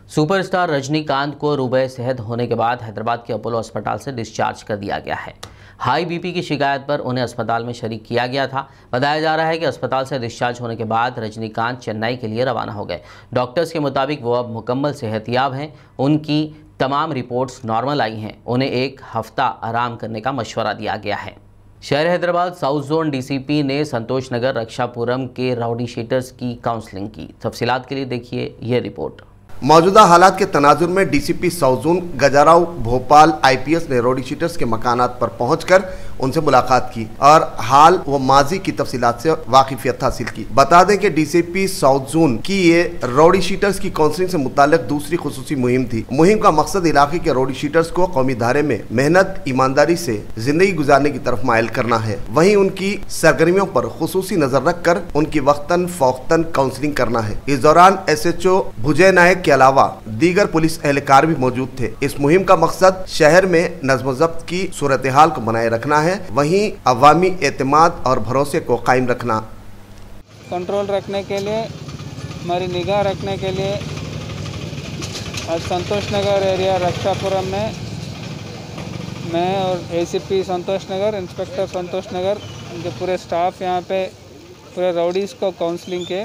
Superstar Rajinikanth को रुबे सेहत होने के बाद हैदराबाद के अपोलो अस्पताल से डिस्चार्ज कर दिया गया है। हाई बीपी की शिकायत पर उन्हें अस्पताल में शरीक किया गया था। बताया जा रहा है कि अस्पताल से डिस्चार्ज होने के बाद रजनीकांत चेन्नई के लिए रवाना हो गए। डॉक्टर्स के मुताबिक वो अब मुकम्मल सेहतयाब हैं। उनकी तमाम रिपोर्ट्स नॉर्मल आई हैं। उन्हें एक हफ्ता आराम करने का मशवरा दिया गया है। शहर हैदराबाद साउथ जोन डीसीपी ने संतोष नगर रक्षापुरम के राउडी शीटर्स की काउंसलिंग की। तफसीलात के लिए देखिए ये रिपोर्ट। मौजूदा हालात के तनाजुर में DCP south zone Gajarao Bhopal IPS ने राउडी शीटर्स के मकानात पर पहुंचकर उनसे मुलाकात की और हाल व माजी की तफसीलात से वाकिफियत हासिल की। बता दें कि डीसीपी साउथ जोन की ये राउडी शीटर्स की काउंसलिंग से मुताल्लिक दूसरी खुसूसी मुहिम थी। मुहिम का मकसद इलाके के राउडी शीटर्स को कौमी धारे में मेहनत ईमानदारी से जिंदगी गुजारने की तरफ माइल करना है। वहीं उनकी सरगर्मियों पर खुसूसी नजर रखकर उनकी वक्तन फौक्तन काउंसलिंग करना है। इस दौरान SHO भुजय नायक के अलावा दीगर पुलिस एहलकार भी मौजूद थे। इस मुहिम का मकसद शहर में नज़्म ज़ब्त की सूरत हाल को बनाए रखना है, वहीं अवामी एतमाद और भरोसे को कायम रखना। कंट्रोल रखने के लिए, हमारी निगाह रखने के लिए आज संतोष नगर एरिया रक्षापुरम में मैं और ACP संतोष नगर, इंस्पेक्टर संतोष नगर, उनके पूरे स्टाफ यहाँ पे पूरे राउडीज़ को काउंसलिंग के।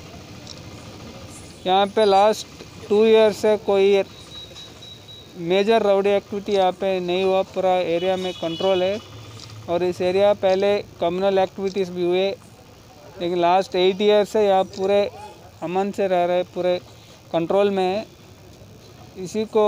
यहाँ पे लास्ट 2 ईयर से कोई मेजर राउडी एक्टिविटी यहाँ पे नहीं हुआ। पूरा एरिया में कंट्रोल है और इस एरिया पहले कम्युनल एक्टिविटीज़ भी हुए, लेकिन लास्ट 8 ईयर से यहाँ पूरे अमन से रह रहे, पूरे कंट्रोल में है। इसी को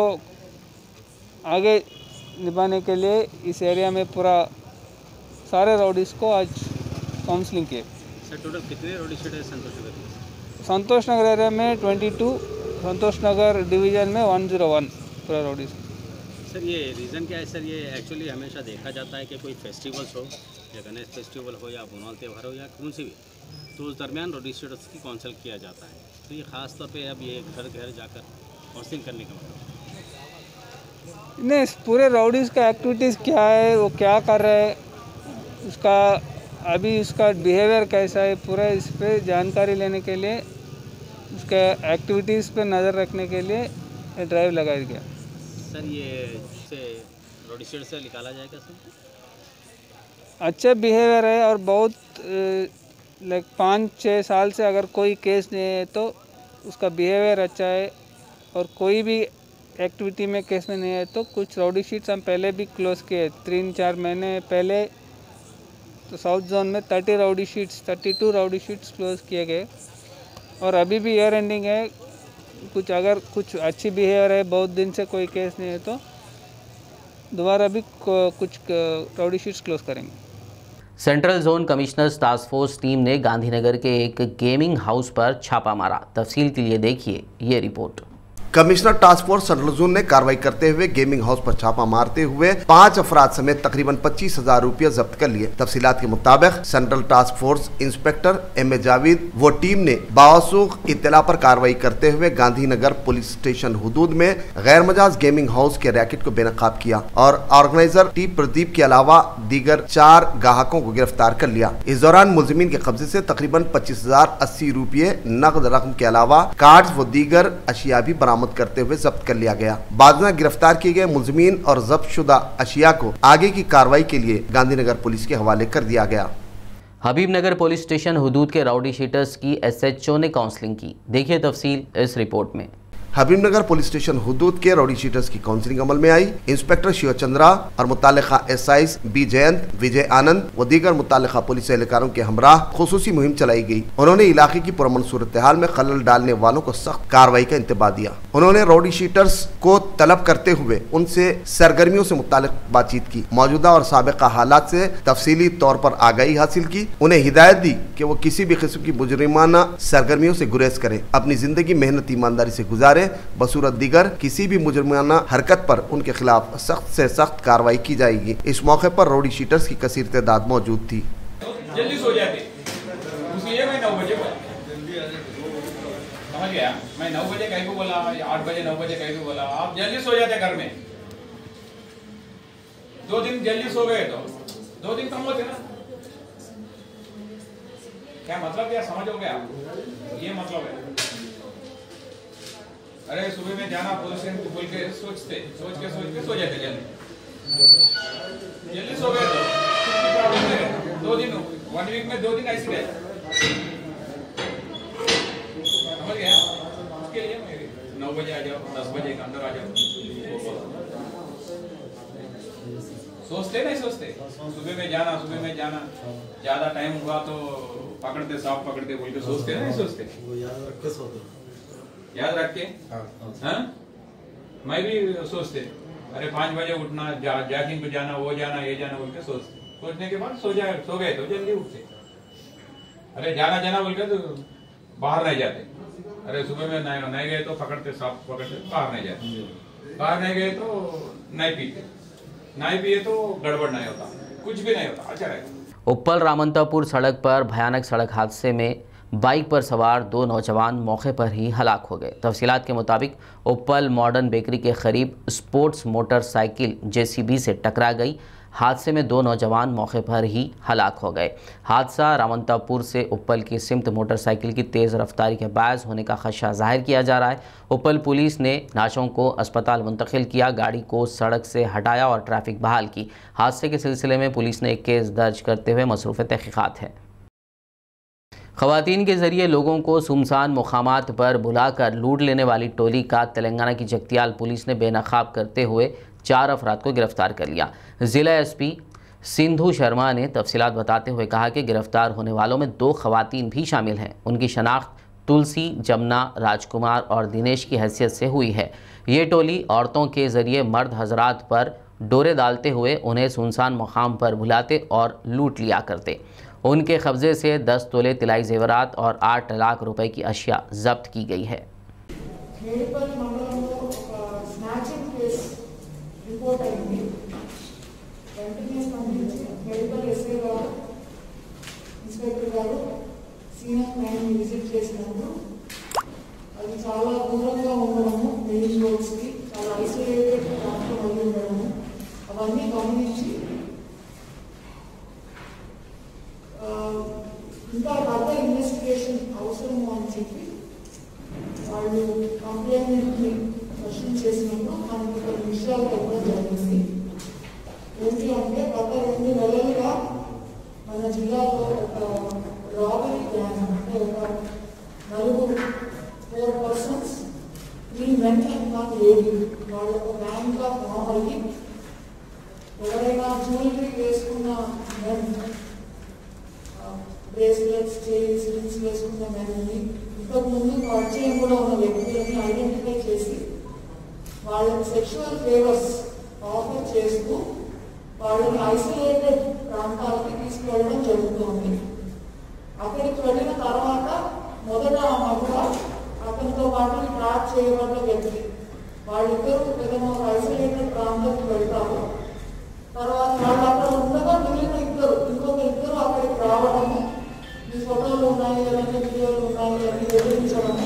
आगे निभाने के लिए इस एरिया में पूरा सारे राउडीज़ को आज काउंसलिंग किए। सर टोटल कितने rowdy sheeter Santosh Nagar area में 22, संतोष नगर डिवीज़न में 101 पूरा राउडीज़। सर ये रीज़न क्या है सर? ये एक्चुअली हमेशा देखा जाता है कि कोई फेस्टिवल्स हो या गणेश फेस्टिवल हो या बोनाल त्यौहार हो या कौन सी भी, तो उस दरमियान राउडी शीटर्स की काउंसिल किया जाता है। तो ये ख़ास तौर पे अब ये घर घर जाकर काउंसलिंग करने का मतलब नहीं, पूरे राउडीज़ का एक्टिविटीज़ क्या है, वो क्या कर रहे हैं, उसका अभी उसका बिहेवियर कैसा है, पूरा इस पर जानकारी लेने के लिए, उसके एक्टिविटीज़ पे नज़र रखने के लिए ये ड्राइव लगाया गया। सर ये से राउडी शीटर से निकाला जाएगा सर? अच्छे बिहेवियर है और बहुत लाइक 5-6 साल से अगर कोई केस नहीं है तो उसका बिहेवियर अच्छा है, और कोई भी एक्टिविटी में केस में नहीं है तो कुछ राउडी शीट्स हम पहले भी क्लोज़ किए। 3-4 महीने पहले तो साउथ जोन में 32 राउडी शीट्स क्लोज़ किए गए, और अभी भी ईयर एंडिंग है। अगर कुछ अच्छी बिहेवियर है, बहुत दिन से कोई केस नहीं है तो दोबारा भी कुछ राउडी शीट्स क्लोज करेंगे। Central zone commissioner's task force team ने गांधीनगर के एक गेमिंग हाउस पर छापा मारा। तफसील के लिए देखिए ये report. Commissioner task force central zone ने कार्रवाई करते हुए गेमिंग हाउस पर छापा मारते हुए 5 अफराद समेत तकरीबन 25,000 रुपये जब्त कर लिए। तफसीलात के मुताबिक central task force inspector MA Javed व टीम ने बावसूख इत्तला पर कार्रवाई करते हुए गांधीनगर पुलिस स्टेशन हुदूद में गैर मजाज गेमिंग हाउस के रैकेट को बेनकाब किया और ऑर्गेनाइजर T प्रदीप के अलावा दीगर 4 ग्राहकों को गिरफ्तार कर लिया। इस दौरान मुलजिमीन के कब्जे से तकरीबन 25,080 रुपये नकद रकम के अलावा कार्ड व दीगर अशिया भी बरामद करते हुए जब्त कर लिया गया। बाद में गिरफ्तार किए गए मुलजिमीन और जब्त शुदा अशिया को आगे की कार्रवाई के लिए गांधीनगर पुलिस के हवाले कर दिया गया। हबीबनगर पुलिस स्टेशन हुदूद के राउडी शीटर्स की SHO ने काउंसलिंग की। देखिए तफसील इस रिपोर्ट में। हबीबनगर पुलिस स्टेशन हुदूद के राउडी शीटर्स की काउंसलिंग अमल में आई। इंस्पेक्टर शिव चंद्रा और मुतालिका SIs B जयंत, विजय आनंद व दीगर मुतालिका पुलिस एहलकारों के हमराह खुसूसी मुहिम चलाई गई। उन्होंने इलाके की पुरअमन सूरत हाल में खलल डालने वालों को सख्त कार्रवाई का इंतबाह दिया। उन्होंने राउडी शीटर्स को तलब करते हुए उनसे सरगर्मियों से मुतालिक बातचीत की, मौजूदा और साबिका हालात से तफसीली तौर पर आगाही हासिल की। उन्हें हिदायत दी कि वो किसी भी किस्म की मुजरिमाना सरगर्मियों से गुरेज करें, अपनी जिंदगी मेहनत ईमानदारी से गुजारे। बसूरत दीगर किसी भी मुजरिमाना हरकत पर उनके खिलाफ सख्त से सख्त कार्रवाई की जाएगी। इस मौके पर राउडी शीटर्स की कसीर तादाद मौजूद थी। जल्दी सो जाते, उसलिए मैं 9 बजे समझ गया। मैं 9 बजे कहीं को बोला, 8 बजे 9 बजे कहीं को बोला, आप जल्दी सो जाते घर में। 2 दिन जल्दी सो गए तो 2 दिन कम होते ना। क्या मतलब, क्या समझोगे आप? ये मतलब है अरे सुबह में जाना पुलिस बोल के सोच के सो जाते जल्दी सो गए तो 2 दिन 1 वीक में 2 दिन ऐसे गए समझ गया। उसके लिए मेरे 9 बजे आ जाओ 10 बजे के अंदर आ जाओ। सोचते नहीं सोचते सुबह में जाना ज्यादा टाइम हुआ तो पकड़ते सांप पकड़ते बोल के सोचते नहीं सोचते याद रख के हाँ मैं भी सोचते अरे 5 बजे उठना जॉगिंग पे जाना वो जाना ये जाना बोल के सोचने के बाद सो गए तो जल्दी उठते। अरे जाना बोल के तो बाहर नहीं जाते। अरे सुबह में नहीं गए तो पकड़ते सांप पकड़ते बाहर नहीं जाते। बाहर नहीं गए तो नहीं पीते नहीं पिए तो गड़बड़ नहीं होता कुछ भी नहीं होता अच्छा रहेगा। उप्पल रामंतापुर सड़क पर भयानक सड़क हादसे में बाइक पर सवार 2 नौजवान मौके पर ही हलाक हो गए। तफसीलात के मुताबिक उप्पल मॉडर्न बेकरी के करीब स्पोर्ट्स मोटरसाइकिल जेसीबी से टकरा गई। हादसे में 2 नौजवान मौके पर ही हलाक हो गए। हादसा रामंतापुर से उप्पल की सिमत मोटरसाइकिल की तेज़ रफ्तारी के बायस होने का खदशा जाहिर किया जा रहा है। उप्पल पुलिस ने लाशों को अस्पताल मुंतकिल किया, गाड़ी को सड़क से हटाया और ट्रैफिक बहाल की। हादसे के सिलसिले में पुलिस ने एक केस दर्ज करते हुए मसरूफ़ तहक़ीक़ात है। ख़वातीन के ज़रिए लोगों को सुमसान मुक़ामात पर बुलाकर लूट लेने वाली टोली का तेलंगाना की जगतियाल पुलिस ने बेनकाब करते हुए 4 अफराद को गिरफ्तार कर लिया। ज़िला एसपी सिंधु शर्मा ने तफसीलात बताते हुए कहा कि गिरफ्तार होने वालों में 2 ख़वातीन भी शामिल हैं। उनकी शनाख्त तुलसी, जमुना, राजकुमार और दिनेश की हैसियत से हुई है। ये टोली औरतों के ज़रिए मर्द हजरात पर डोरे डालते हुए उन्हें सुनसान मुकाम पर बुलाते और लूट लिया करते। उनके कब्ज़े से 10 तोले तिलाई जेवरात और 8 लाख रुपए की अशिया जब्त की गई है। రిపోర్ట్ అయింది వెంటనే స్పందించి మెడికల్ ఎస్ఐ గారు ఇన్స్పెక్టర్ గారు సీనియర్ క్రైమ్ విజిట్ చేసినప్పుడు అది చాలా దూరంగా ఉండడము మెయిన్ రోడ్స్కి చాలా ఐసోలేటెడ్ ప్రాంతం అయి ఉండడము అవన్నీ గమనించి ఇంకా ఫర్దర్ ఇన్వెస్టిగేషన్ అవసరము అని చెప్పి వాళ్ళు కంప్లైంట్ని క్వశ్చన్ చేసినప్పుడు మనకి కొన్ని విషయాలు ఇవ్వడం జరిగింది. ఏంటి అంటే గత 2 నెలలుగా మన జిల్లాలో ఒక రాబరీ గ్యాంగ్ అంటే ఒక 4 పర్సన్స్ 3 men and 1 lady వాళ్ళ ఒక గ్యాంగ్గా ఫామ్ అయ్యి ఎవరైనా జ్యువెలరీ వేసుకున్న మెన్ బ్రేస్లెట్స్ చైన్స్ రింగ్స్ వేసుకున్న మెన్ని ఇంతకుముందు పరిచయం కూడా ఉన్న వ్యక్తులని ఐడెంటిఫై చేసి వాళ్ళని సెక్షువల్ ఫేవర్స్ ఆఫర్ చేస్తూ వాళ్ళని ఐసోలేటెడ్ ప్రాంతాలకి తీసుకెళ్ళడం జరుగుతుంది. అక్కడికి వెళ్ళిన తర్వాత మొదట ఆ మహిళ అతనితో పాటు ట్రాక్ చేయబడ్డ వ్యక్తి వాళ్ళిద్దరూ ఏదైనా ఐసోలేటెడ్ ప్రాంతానికి వెళ్తారు. తర్వాత వాళ్ళు అక్కడ ఉండగా మిగిలిన ఇంకొక ఇద్దరు అక్కడికి రావడము, మీ ఫోటోలు ఉన్నాయి ఏదైనా వీడియోలు ఉన్నాయి అని బెదిరించడము,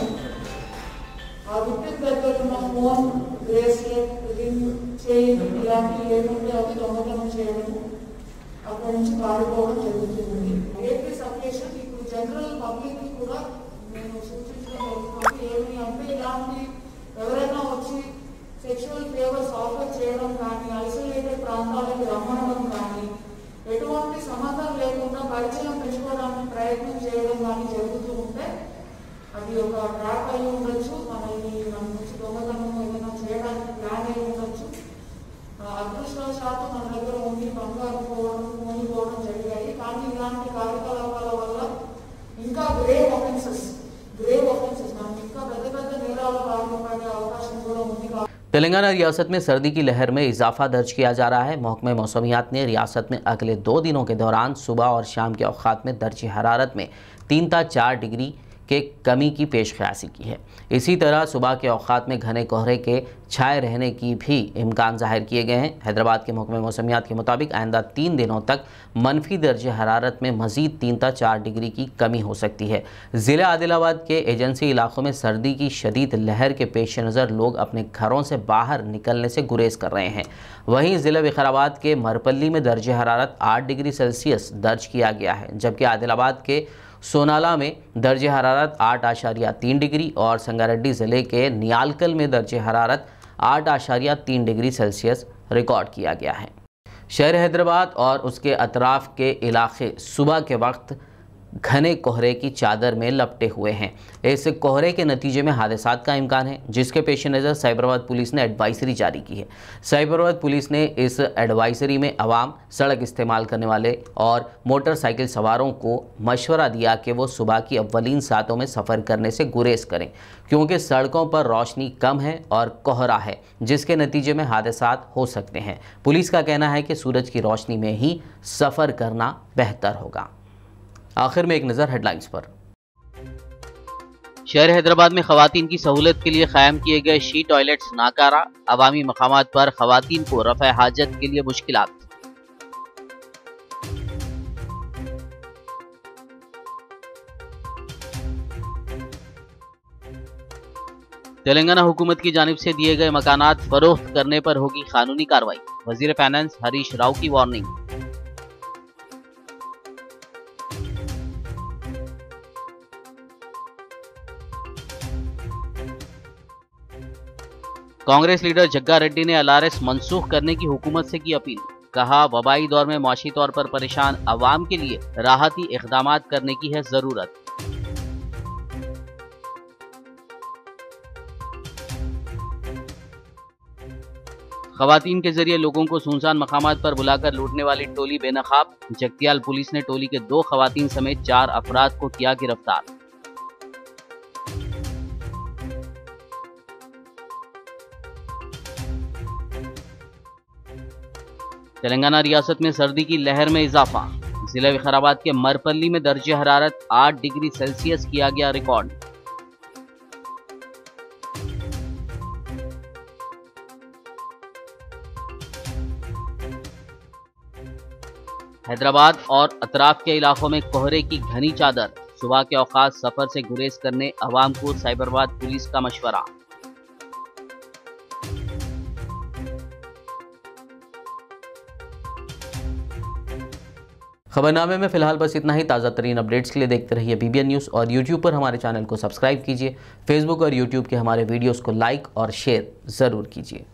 ఆ విక్టిమ్ దగ్గర ఉన్న ఫోన్, బ్రేస్లెట్, రింగ్, చైన్ ఇలాంటివి ఏముంటే అవి దొంగతనం చేయడము, అక్కడి నుంచి పారిపోవడం జరుగుతుంది. ఏపీ సబ్స్టేషన్ ఇప్పుడు జనరల్ పబ్లిక్ కూడా నేను సూచించడం ఏమి అంటే ఇలాంటి ఎవరైనా వచ్చి సెక్షువల్ ఫేవర్స్ ఆఫర్ చేయడం కానీ ఐసోలేటెడ్ ప్రాంతాలకు రమ్మడం కానీ ఎటువంటి సంబంధం లేకుండా పరిచయం పెంచుకోవడానికి ప్రయత్నం చేయడం కానీ జరుగుతూ ఉంటే అది ఒక ట్రాప్ అయి ఉండొచ్చు, మన నుంచి దొంగతనం ఏదైనా చేయడానికి ప్లాన్ అయి ఉండొచ్చు. అదృష్టవశాత్తు మన దగ్గర ఉండి బంగారు పోవడం మోగిపోవడం జరిగాయి. కానీ ఇలాంటి కార్యకలాపాల వల్ల ఇంకా గ్రేవ్ ఆఫెన్సెస్ మనం ఇంకా పెద్ద పెద్ద నేరాల బారిన పడే అవకాశం కూడా ఉంది. तेलंगाना रियासत में सर्दी की लहर में इजाफा दर्ज किया जा रहा है। महकमे मौसमियात ने रियासत में अगले 2 दिनों के दौरान सुबह और शाम के औकात में दर्जे हरारत में 3 से 4 डिग्री के कमी की पेशकयासी की है। इसी तरह सुबह के औकात में घने कोहरे के छाए रहने की भी इम्कान जाहिर किए गए हैं। हैदराबाद के महकमे मौसमियात के मुताबिक आइंदा 3 दिनों तक मनफी दर्जे हरारत में मज़ीद 3 से 4 डिग्री की कमी हो सकती है। ज़िला आदिलाबाद के एजेंसी इलाकों में सर्दी की शदीद लहर के पेश नज़र लोग अपने घरों से बाहर निकलने से गुरेज कर रहे हैं। वहीं ज़िला विकाराबाद के मरपल्ली में दर्जे हरारत 8 डिग्री सेल्सियस दर्ज किया गया है, जबकि आदिलाबाद के सोनाला में दर्जे हरारत 8.3 डिग्री और संगारेड्डी ज़िले के नियालकल में दर्जे हरारत 8.3 डिग्री सेल्सियस रिकॉर्ड किया गया है। शहर हैदराबाद और उसके अतराफ़ के इलाके सुबह के वक्त घने कोहरे की चादर में लपटे हुए हैं। इस कोहरे के नतीजे में हादसात का इम्कान है, जिसके पेश नज़र साइबराबाद पुलिस ने एडवाइजरी जारी की है। साइबराबाद पुलिस ने इस एडवाइजरी में आवाम, सड़क इस्तेमाल करने वाले और मोटरसाइकिल सवारों को मशवरा दिया कि वो सुबह की अव्वलीन सातों में सफ़र करने से गुरेज करें, क्योंकि सड़कों पर रोशनी कम है और कोहरा है, जिसके नतीजे में हादसात हो सकते हैं। पुलिस का कहना है कि सूरज की रोशनी में ही सफ़र करना बेहतर होगा। आखिर में एक नज़र हेडलाइंस पर। शहर हैदराबाद में खवातीन की सहूलत के लिए कायम किए गए शी टॉयलेट्स नाकारा, अवामी मकामात पर खवातीन को रफ़ा हाजत के लिए मुश्किलात। तेलंगाना हुकूमत की जानिब से दिए गए मकानात फरोख्त करने पर होगी कानूनी कार्रवाई, वजीर फाइनेंस हरीश राव की वार्निंग। कांग्रेस लीडर जग्गा रेड्डी ने LRS मनसूख करने की हुकूमत से की अपील, कहा वबाई दौर में माशी तौर पर परेशान अवाम के लिए राहती इक़दामात करने की है जरूरत। खवातीन के जरिए लोगों को सुनसान मकामात पर बुलाकर लूटने वाली टोली बेनकाब, जगतियाल पुलिस ने टोली के 2 खवातीन समेत 4 अफराद को किया गिरफ्तार। तेलंगाना रियासत में सर्दी की लहर में इजाफा, जिला विकाराबाद के मरपल्ली में दर्जे हरारत 8 डिग्री सेल्सियस किया गया रिकॉर्ड। हैदराबाद और अतराफ के इलाकों में कोहरे की घनी चादर, सुबह के औकात सफर से गुरेज करने अवाम को साइबराबाद पुलिस का मशवरा। खबरनामे में फिलहाल बस इतना ही। ताज़ा तरीन अपडेट्स के लिए देखते रहिए BBN न्यूज़ और YouTube पर हमारे चैनल को सब्सक्राइब कीजिए। फेसबुक और YouTube के हमारे वीडियोस को लाइक और शेयर ज़रूर कीजिए।